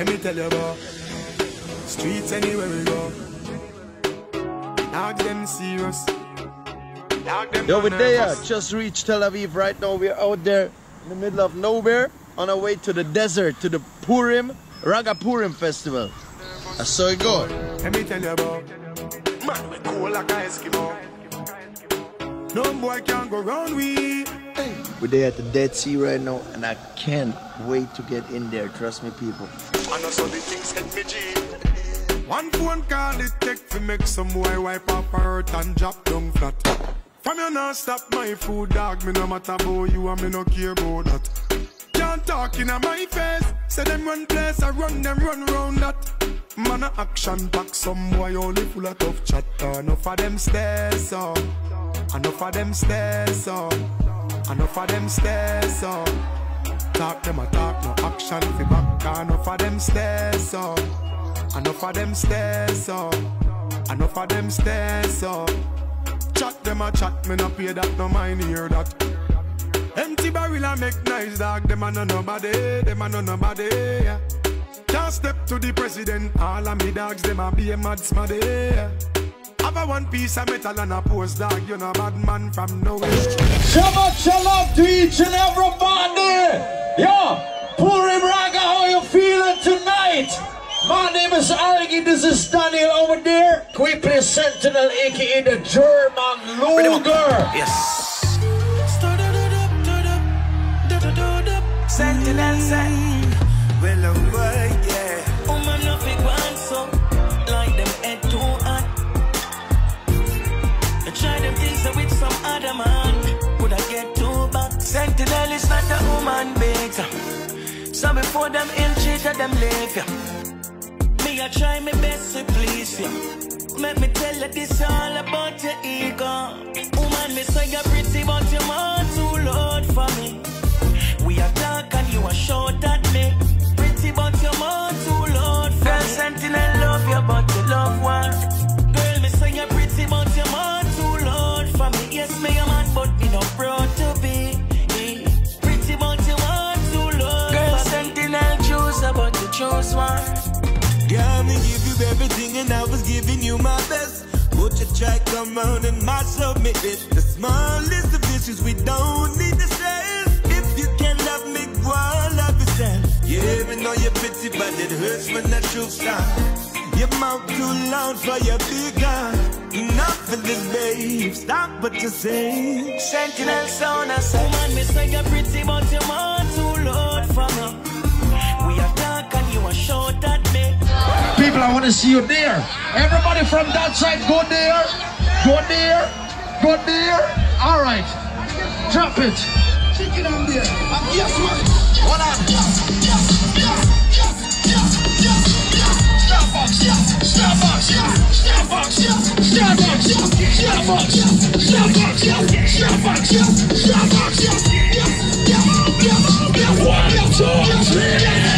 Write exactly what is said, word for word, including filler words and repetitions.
Let me tell you about streets anywhere we go. Dog them serious. Dog them Yo, we're there. nervous. Just reached Tel Aviv right now. We're out there in the middle of nowhere on our way to the desert, to the Purim, Ragga Purim festival. That's so it goes. Let me tell you about man, we cool like a Eskimo. No boy can go round we. Hey. We're there at the Dead Sea right now, and I can't wait to get in there. Trust me, people. And also the things hit me G. One phone call it take to make some boy wipe up her hurt and drop down flat. From you not stop my food, dog. Me no matter about you and me no care about that. Can't talk in my face. Say them run place, I run them run round that. Man a action back, some boy only full of tough chatter. Enough of them stairs, so enough of them stairs, so enough of them stairs, so talk them a talk, no action fi back. Enough of them stairs, so enough of them stairs, so enough of them stairs, so chat them a chat, me no pay that, no mind hear that. Empty barrel a make nice dog, them a no nobody, them a no nobody, yeah. Can't step to the president, all of me dogs, them a be a mad smaddy, yeah. Have a one piece of metal and a post dog, you know bad man from nowhere. Shabbat shalom to each and everybody! Yo, Purim Ragga, how you feeling tonight? My name is Algi, this is Daniel over there. We play Sentinel, aka the German Luger. Yes. Sentinel say, well away, yeah. Oh man, no big one so like them head too hot. I try them things with some other man. Would I get too back? Sentinel is not a woman beater. So before them ill treated them leave ya. Me I try my best to please you. Let me tell you this all about your ego. Woman, me say you're pretty but you're more too loud for me. We are dark and you are short at me. Pretty but you're more too loud for Girl, me. Sentinel love you but you love one. Girl, me say you're pretty but you're more too loud for me. Yes, me a man but me not proud to be. Pretty but you more too loud. Girl, Sentinel choose but you choose one. Yeah, me give you everything and I was giving you my best. Would you try come on and mash up me it? The smallest of issues we don't need to stress. If you can love me, go on, love yourself. Yeah, we know you're pretty, but it hurts when the truth starts. Your mouth too loud for your big gun. Enough of this, babe. Stop what you say. Sentinel sound, I say. Woman, me say you're pretty, but you're more too loud for me. We are dark and you are short at me. People, I want to see you there. Everybody from that side, go there. Go there. Go there. All right. Drop it. Chicken on there. I'm yes, man. What up? Starbucks, Starbucks, Starbucks, Starbucks, Starbucks, Starbucks, Starbucks, Starbucks, Starbucks, One, two, three.